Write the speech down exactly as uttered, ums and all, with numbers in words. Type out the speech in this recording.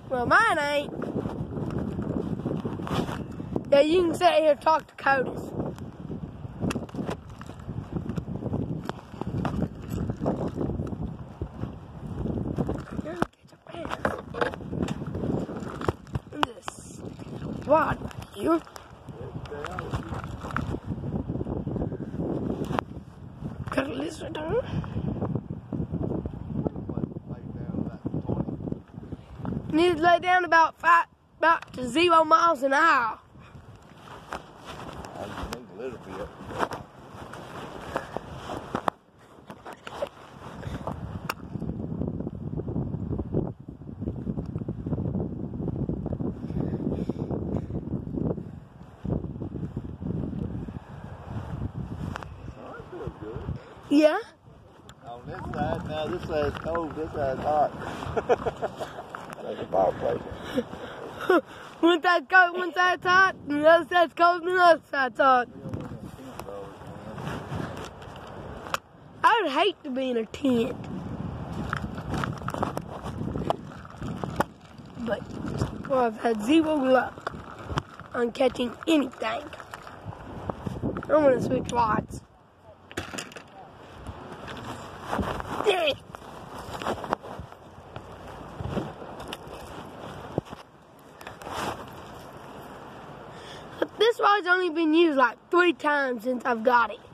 Well, mine ain't. Yeah, you can sit here and talk to Curtis. This rod right here. Got a lizard on. Need to lay down about five, about to zero miles an hour. I need a little bit. Oh, that feels good. Yeah. On this side, now this side's cold, this side's hot. That's a fireplace. One side's cold, one side's hot, and the other side's cold, and the other side's hot. I would hate to be in a tent. But well, I've had zero luck on catching anything. I'm gonna switch rods. Dang it. This rod's only been used like three times since I've got it.